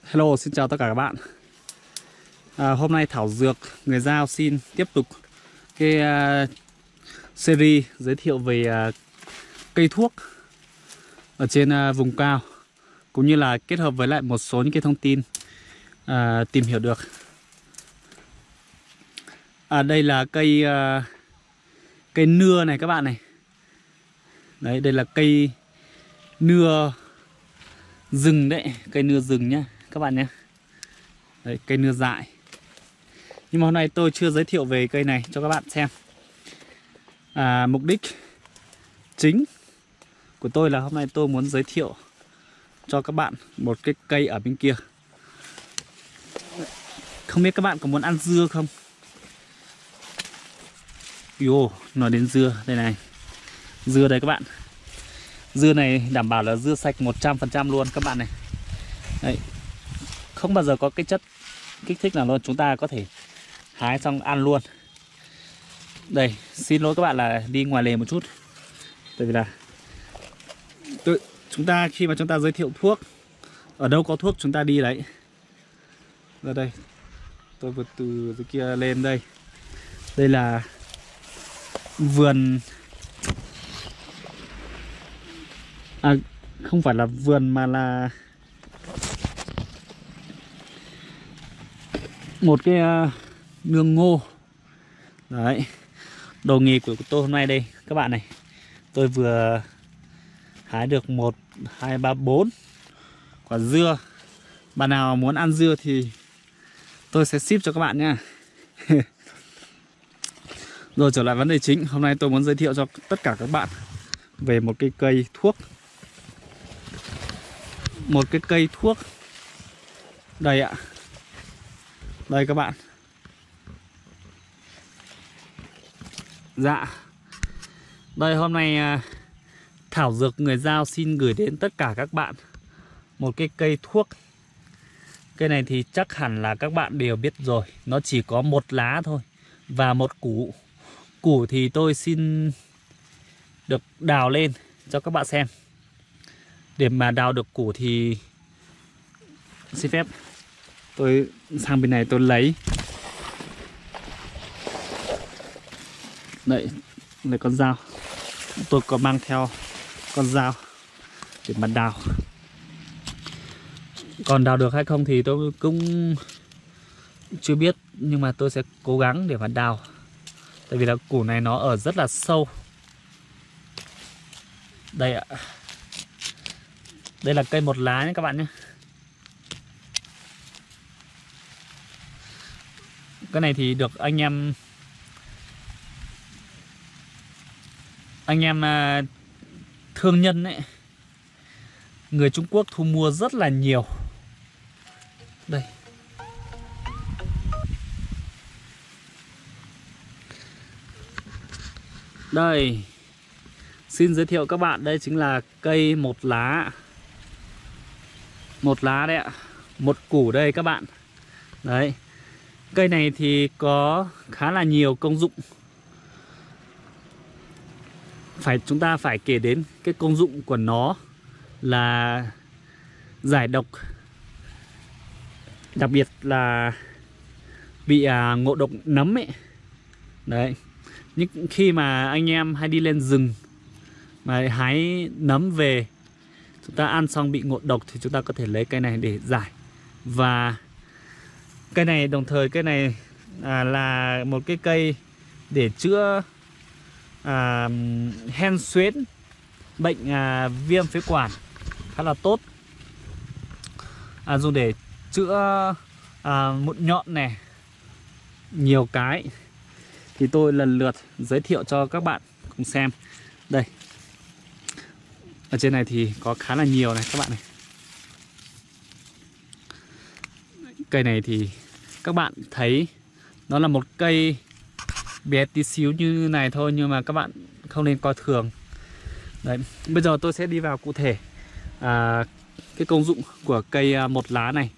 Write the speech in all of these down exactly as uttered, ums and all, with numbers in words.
Hello, xin chào tất cả các bạn. à, Hôm nay Thảo Dược Người Dao xin tiếp tục cái uh, series giới thiệu về uh, cây thuốc ở trên uh, vùng cao, cũng như là kết hợp với lại một số những cái thông tin uh, tìm hiểu được. à, Đây là cây uh, cây nưa này các bạn này. Đấy, đây là cây nưa rừng đấy, cây nưa rừng nhá các bạn nhé. Đấy, cây nưa dại. Nhưng mà hôm nay tôi chưa giới thiệu về cây này cho các bạn xem. à, Mục đích chính của tôi là hôm nay tôi muốn giới thiệu cho các bạn một cái cây ở bên kia. Không biết các bạn có muốn ăn dưa không? Yo, nói đến dưa, đây này. Dưa đây các bạn. Dưa này đảm bảo là dưa sạch một trăm phần trăm luôn các bạn này. Đấy, không bao giờ có cái chất kích thích nào luôn, chúng ta có thể hái xong ăn luôn. Đây, xin lỗi các bạn là đi ngoài lề một chút. Tại vì là tôi, chúng ta khi mà chúng ta giới thiệu thuốc, ở đâu có thuốc chúng ta đi đấy. Ra đây, tôi vượt từ dưới kia lên đây. Đây là vườn, à không phải là vườn mà là một cái uh, nương ngô. Đấy, đồ nghề của tôi hôm nay đây các bạn này. Tôi vừa hái được một, hai, ba, bốn quả dưa. Bạn nào muốn ăn dưa thì tôi sẽ ship cho các bạn nha. Rồi trở lại vấn đề chính. Hôm nay tôi muốn giới thiệu cho tất cả các bạn về một cái cây thuốc. Một cái cây thuốc. Đây ạ. Đây các bạn. Dạ. Đây, hôm nay Thảo Dược Người Dao xin gửi đến tất cả các bạn một cái cây thuốc. Cây này thì chắc hẳn là các bạn đều biết rồi. Nó chỉ có một lá thôi và một củ. Củ thì tôi xin được đào lên cho các bạn xem. Để mà đào được củ thì xin phép tôi sang bên này tôi lấy. Đấy, lấy con dao. Tôi có mang theo con dao để mà đào. Còn đào được hay không thì tôi cũng chưa biết, nhưng mà tôi sẽ cố gắng để mà đào. Tại vì là củ này nó ở rất là sâu. Đây ạ. Đây là cây một lá nhé các bạn nhé. Cái này thì được anh em Anh em thương nhân ấy, người Trung Quốc thu mua rất là nhiều. Đây. Đây. Xin giới thiệu các bạn, đây chính là cây một lá. Một lá đấy ạ. Một củ đây các bạn. Đấy. Cây này thì có khá là nhiều công dụng. Phải, chúng ta phải kể đến cái công dụng của nó là giải độc. Đặc biệt là bị à, ngộ độc nấm ấy. Đấy. Nhưng khi mà anh em hay đi lên rừng mà hái nấm về, chúng ta ăn xong bị ngộ độc thì chúng ta có thể lấy cây này để giải. Và cây này đồng thời cây này à, là một cái cây để chữa à, hen suyễn, bệnh à, viêm phế quản khá là tốt. à, Dùng để chữa à, mụn nhọn này, nhiều cái. Thì tôi lần lượt giới thiệu cho các bạn cùng xem. Đây, ở trên này thì có khá là nhiều này các bạn này. Cây này thì các bạn thấy nó là một cây bé tí xíu như này thôi, nhưng mà các bạn không nên coi thường. Đấy, bây giờ tôi sẽ đi vào cụ thể à, cái công dụng của cây một lá này.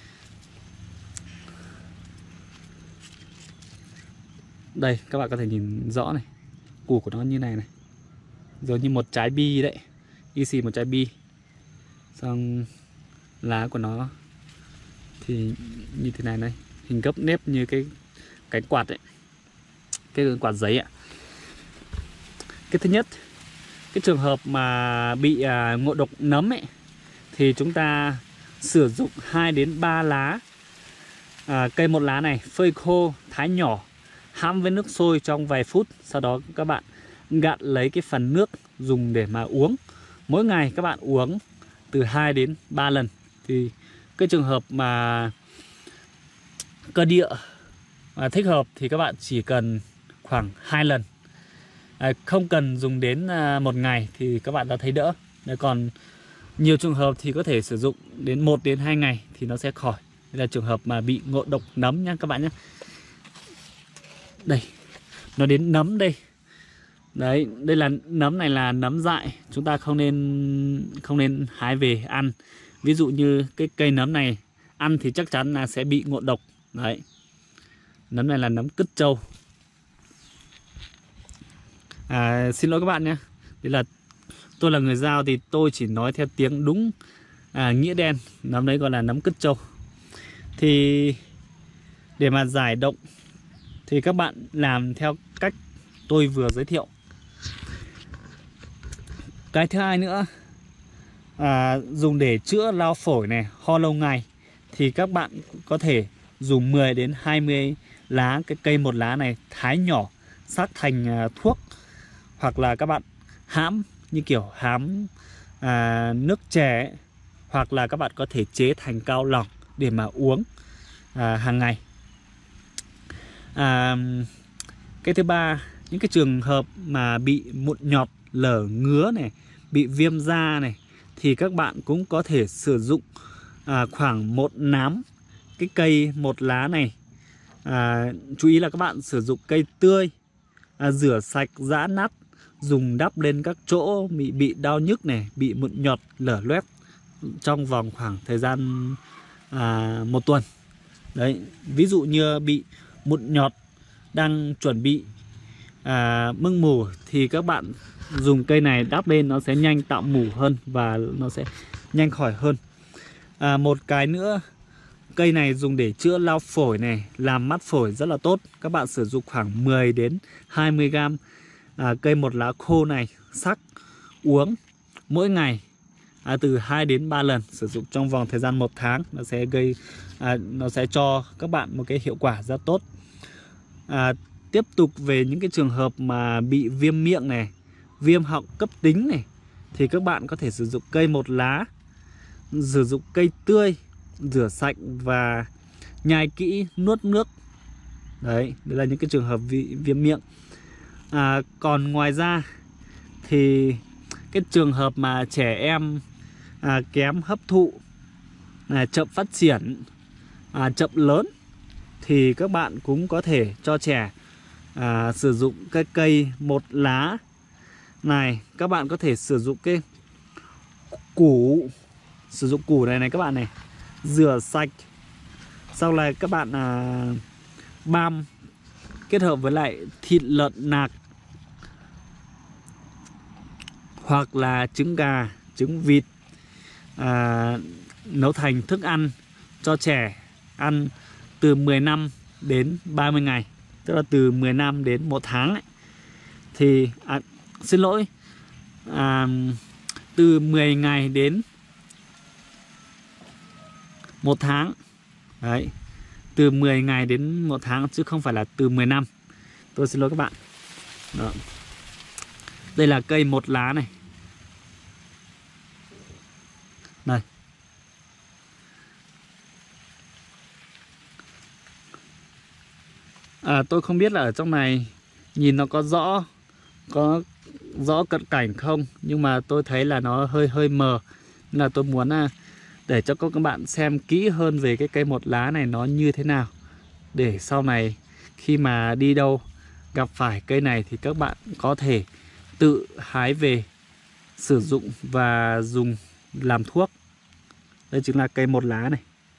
Đây, các bạn có thể nhìn rõ này. Củ của nó như này này, giống như một trái bi đấy. Y xì một trái bi. Xong lá của nó thì như thế này này, hình gấp nếp như cái cái quạt ấy, cái quạt giấy ạ. Cái thứ nhất, cái trường hợp mà bị à, ngộ độc nấm ấy, thì chúng ta sử dụng hai đến ba lá à, cây một lá này, phơi khô, thái nhỏ, hãm với nước sôi trong vài phút. Sau đó các bạn gạn lấy cái phần nước dùng để mà uống. Mỗi ngày các bạn uống từ hai đến ba lần. Thì cái trường hợp mà cơ địa mà thích hợp thì các bạn chỉ cần khoảng hai lần. À, không cần dùng đến à, một ngày thì các bạn đã thấy đỡ. Đấy, còn nhiều trường hợp thì có thể sử dụng đến một đến hai ngày thì nó sẽ khỏi. Đây là trường hợp mà bị ngộ độc nấm nha các bạn nhé. Đây, nó đến nấm đây. Đấy, đây là nấm này là nấm dại, chúng ta không nên không nên hái về ăn. Ví dụ như cái cây nấm này ăn thì chắc chắn là sẽ bị ngộ độc. Đấy. Nấm này là nấm cứt trâu. À, xin lỗi các bạn nhé. Đây là tôi là người Dao thì tôi chỉ nói theo tiếng đúng à, nghĩa đen. Nấm đấy gọi là nấm cứt trâu. Thì để mà giải độc thì các bạn làm theo cách tôi vừa giới thiệu. Cái thứ hai nữa, à, dùng để chữa lao phổi này, ho lâu ngày, thì các bạn có thể dùng mười đến hai mươi lá cái cây một lá này, thái nhỏ sắc thành à, thuốc, hoặc là các bạn hãm như kiểu hãm à, nước chè ấy. Hoặc là các bạn có thể chế thành cao lỏng để mà uống à, hàng ngày. À, cái thứ ba, những cái trường hợp mà bị mụn nhọt, lở ngứa này, bị viêm da này, thì các bạn cũng có thể sử dụng à, khoảng một nắm cái cây một lá này. À, chú ý là các bạn sử dụng cây tươi, à, rửa sạch, giã nát, dùng đắp lên các chỗ bị bị đau nhức này, bị mụn nhọt, lở loét trong vòng khoảng thời gian à, một tuần. Đấy, ví dụ như bị mụn nhọt đang chuẩn bị à, mưng mủ thì các bạn dùng cây này đắp lên, nó sẽ nhanh tạo mủ hơn và nó sẽ nhanh khỏi hơn. À, một cái nữa, cây này dùng để chữa lao phổi này, làm mát phổi rất là tốt. Các bạn sử dụng khoảng mười đến hai mươi gam à, cây một lá khô này sắc, uống mỗi ngày à, từ hai đến ba lần, sử dụng trong vòng thời gian một tháng. Nó sẽ gây à, nó sẽ cho các bạn một cái hiệu quả rất tốt. À, tiếp tục về những cái trường hợp mà bị viêm miệng này, viêm họng cấp tính này, thì các bạn có thể sử dụng cây một lá, sử dụng cây tươi, rửa sạch và nhai kỹ, nuốt nước. Đấy, đây là những cái trường hợp vi, viêm miệng. À, còn ngoài ra thì cái trường hợp mà trẻ em à, kém hấp thụ, à, chậm phát triển, à, chậm lớn, thì các bạn cũng có thể cho trẻ à, sử dụng cái cây một lá này. Các bạn có thể sử dụng cái củ, sử dụng củ này này các bạn này, rửa sạch, sau này các bạn à, băm kết hợp với lại thịt lợn nạc hoặc là trứng gà, trứng vịt, à, nấu thành thức ăn cho trẻ ăn từ mười lăm đến ba mươi ngày, tức là từ mười lăm đến một tháng ấy. Thì à, xin lỗi à, từ mười ngày đến một tháng. Đấy, từ mười ngày đến một tháng chứ không phải là từ mười năm. Tôi xin lỗi các bạn. Đó. Đây là cây một lá này. Đây. À, tôi không biết là ở trong này nhìn nó có rõ có rõ cận cảnh không, nhưng mà tôi thấy là nó hơi hơi mờ, nên là tôi muốn à, để cho các bạn xem kỹ hơn về cái cây một lá này nó như thế nào, để sau này khi mà đi đâu gặp phải cây này thì các bạn có thể tự hái về sử dụng và dùng làm thuốc. Đây chính là cây một lá này.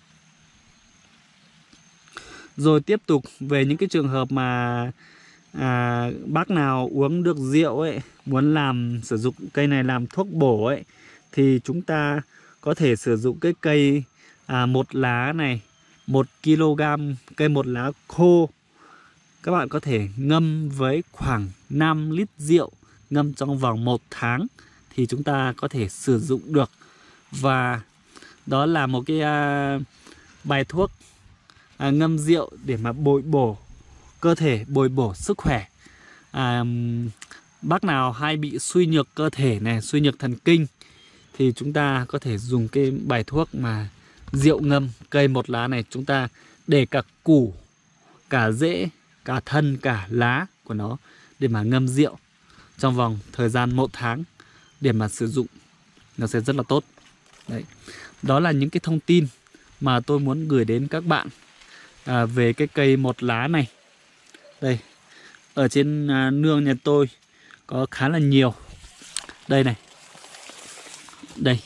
Rồi tiếp tục về những cái trường hợp mà à, bác nào uống được rượu ấy, muốn làm sử dụng cây này làm thuốc bổ ấy, thì chúng ta có thể sử dụng cái cây à, một lá này một ki lô gam cây một lá khô các bạn có thể ngâm với khoảng năm lít rượu, ngâm trong vòng một tháng thì chúng ta có thể sử dụng được. Và đó là một cái uh, bài thuốc uh, ngâm rượu để mà bồi bổ cơ thể, bồi bổ sức khỏe. À, bác nào hay bị suy nhược cơ thể này, suy nhược thần kinh thì chúng ta có thể dùng cái bài thuốc mà rượu ngâm cây một lá này. Chúng ta để cả củ, cả rễ, cả thân, cả lá của nó để mà ngâm rượu trong vòng thời gian một tháng để mà sử dụng, nó sẽ rất là tốt. Đấy. Đó là những cái thông tin mà tôi muốn gửi đến các bạn à, về cái cây một lá này. Đây, ở trên à, nương nhà tôi có khá là nhiều. Đây này. Đây.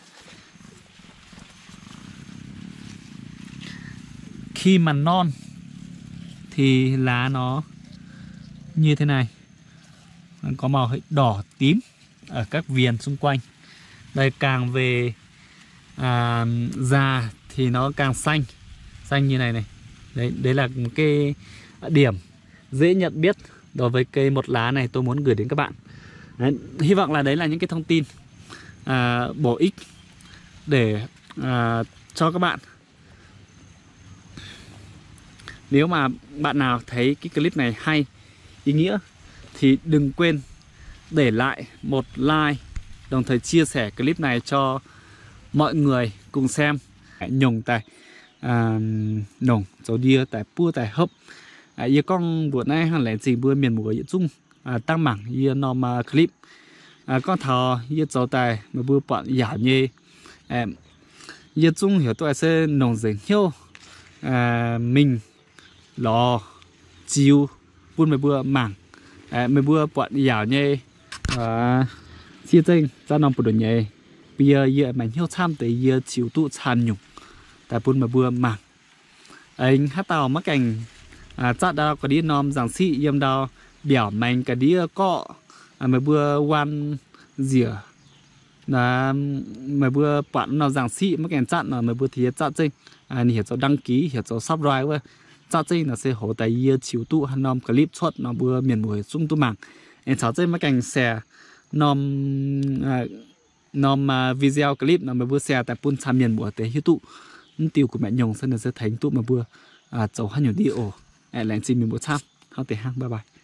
Khi mà non thì lá nó như thế này, có màu hơi đỏ tím ở các viền xung quanh. Đây, càng về à, già thì nó càng xanh, xanh như này này. Đấy, đấy là một cái điểm dễ nhận biết đối với cây một lá này tôi muốn gửi đến các bạn. Đấy, hy vọng là đấy là những cái thông tin à, bổ ích để à, cho các bạn. Nếu mà bạn nào thấy cái clip này hay, ý nghĩa thì đừng quên để lại một like, đồng thời chia sẻ clip này cho mọi người cùng xem. Nhung tại à, nồng dấu đia tại pua tại hấp à, yêu con buổi nay hay là gì bữa miền mùa yên chung à, tăng mảng yêu nom clip à, con thò yêu dấu tài mà bữa bọn giả như em yêu chung hiểu tôi sẽ nồng dễ hiếu à, mình lò chiêu buôn mấy bữa mảng à, mấy bữa bọn giả như à, chia tinh ra nòng bộ đồ nhẹ bây giờ giờ mình hiếu tham tới giờ chiếu tụ chàn nhung tại buôn mấy bữa mảng anh hát tàu mắc cảnh à, chắc đào có đi nòm giảng sĩ yếm đào biểu mình cả đi cọ à, mấy bữa quan rỉa là mấy bữa bạn nào giảng sĩ mắc cảnh chặn là mấy bữa thì chắc chinh à, hiểu cho đăng ký hiểu cho subscribe với chắc chinh là sẽ hỗ trợ giờ chiếu tụ hắn nòm clip xuất nó bữa miền mùa sung tu mảng anh chắc chinh mắc cảnh xe nòm à, nòm à, video clip nó mấy bữa xe tại buôn tham miền mùa tới hiếu tụ tiêu của mẹ nhung sân là sẽ thành tụ mà bữa à cháu hay nhiều đi ổ lại lại xin mình bữa tham không thể hang. Bye bye.